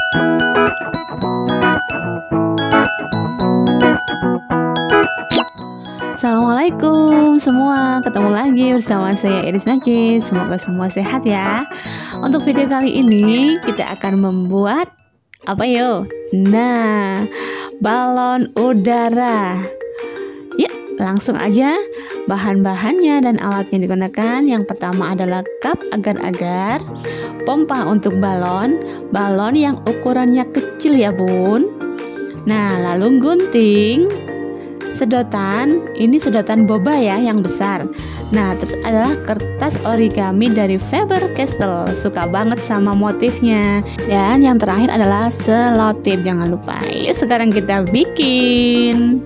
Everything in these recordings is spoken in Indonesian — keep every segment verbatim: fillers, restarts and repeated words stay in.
Assalamualaikum semua, ketemu lagi bersama saya Iris Naki. Semoga semua sehat ya. Untuk video kali ini kita akan membuat apa yo? Nah, balon udara. Yuk, langsung aja. Bahan-bahannya dan alat yang digunakan, yang pertama adalah cup agar-agar, pompa untuk balon, balon yang ukurannya kecil ya bun. Nah, lalu gunting, sedotan, ini sedotan boba ya yang besar. Nah, terus adalah kertas origami dari Faber-Castell, suka banget sama motifnya. Dan yang terakhir adalah selotip, jangan lupa. Yuk sekarang kita bikin.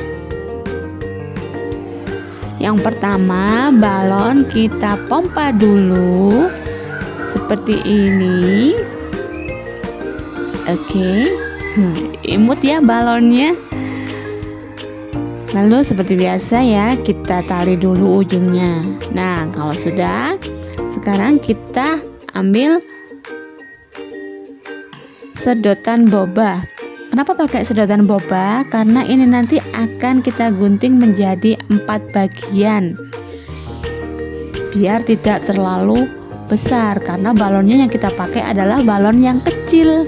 Yang pertama, balon kita pompa dulu seperti ini. Oke, imut ya balonnya. Lalu seperti biasa ya, kita tarik dulu ujungnya. Nah, kalau sudah, sekarang kita ambil sedotan boba. Kenapa pakai sedotan boba? Karena ini nanti akan kita gunting menjadi empat bagian, biar tidak terlalu besar, karena balonnya yang kita pakai adalah balon yang kecil.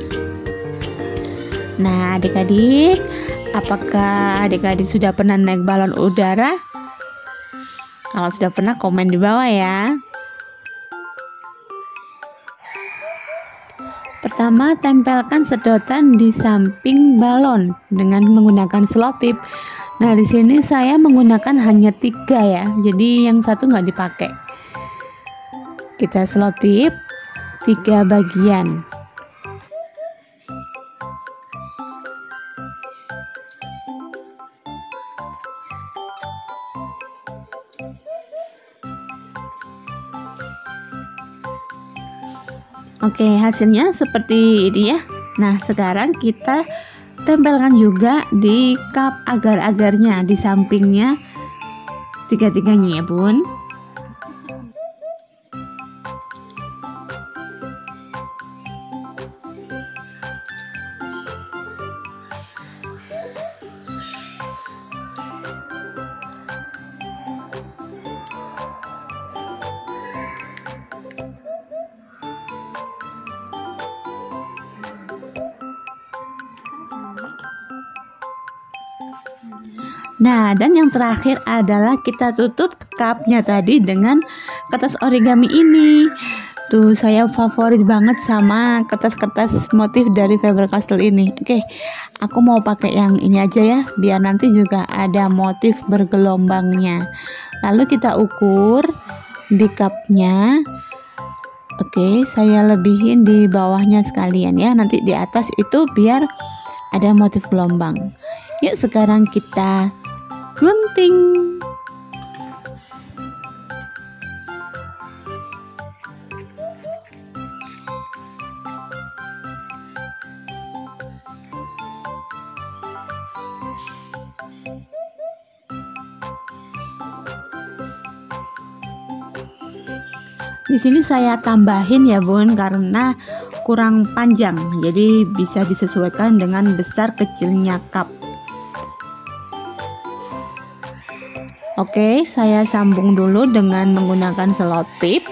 Nah, adik-adik, apakah adik-adik sudah pernah naik balon udara? Kalau sudah pernah, komen di bawah ya. Pertama, tempelkan sedotan di samping balon dengan menggunakan selotip. Nah, di sini saya menggunakan hanya tiga ya, jadi yang satu nggak dipakai. Kita selotip tiga bagian. Oke, hasilnya seperti ini ya. Nah, sekarang kita tempelkan juga di cup agar-agarnya, di sampingnya, tiga-tiganya ya bun. Nah, dan yang terakhir adalah kita tutup cupnya tadi dengan kertas origami ini. Tuh, saya favorit banget sama kertas-kertas motif dari Faber-Castell ini. Oke, aku mau pakai yang ini aja ya, biar nanti juga ada motif bergelombangnya. Lalu kita ukur di cupnya. Oke, saya lebihin di bawahnya sekalian ya, nanti di atas itu biar ada motif gelombang. Yuk sekarang kita gunting. Di sini saya tambahin ya bun, karena kurang panjang, jadi bisa disesuaikan dengan besar kecilnya cup. Oke, saya sambung dulu dengan menggunakan selotip.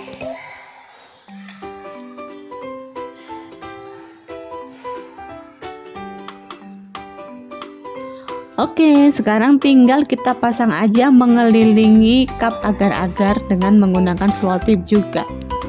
Oke, sekarang tinggal kita pasang aja mengelilingi cup agar-agar dengan menggunakan selotip juga.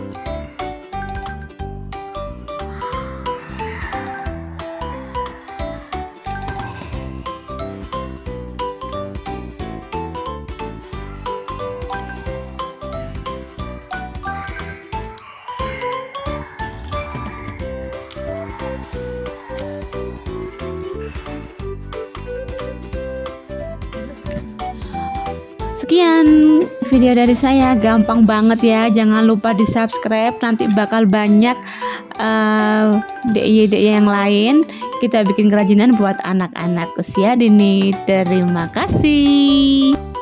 Sekian video dari saya, gampang banget ya. Jangan lupa di subscribe, nanti bakal banyak uh, D I Y-D I Y yang lain. Kita bikin kerajinan buat anak-anak usia dini. Terima kasih.